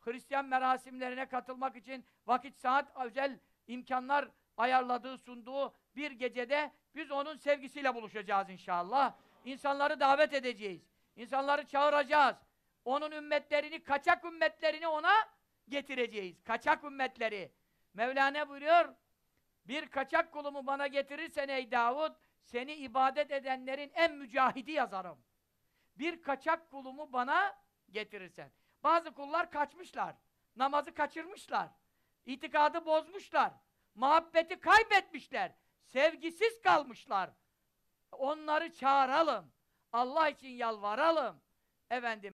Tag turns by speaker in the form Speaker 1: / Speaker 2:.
Speaker 1: Hristiyan merasimlerine katılmak için vakit, saat, özel imkanlar ayarladığı, sunduğu bir gecede biz onun sevgisiyle buluşacağız inşallah. İnsanları davet edeceğiz. İnsanları çağıracağız. Onun ümmetlerini, kaçak ümmetlerini ona getireceğiz. Kaçak ümmetleri. Mevlana buyuruyor, bir kaçak kulumu bana getirirsen ey Davud, seni ibadet edenlerin en mücahidi yazarım. Bir kaçak kulumu bana getirirsen. Bazı kullar kaçmışlar. Namazı kaçırmışlar. İtikadı bozmuşlar. Muhabbeti kaybetmişler. Sevgisiz kalmışlar. Onları çağıralım. Allah için yalvaralım. Efendim,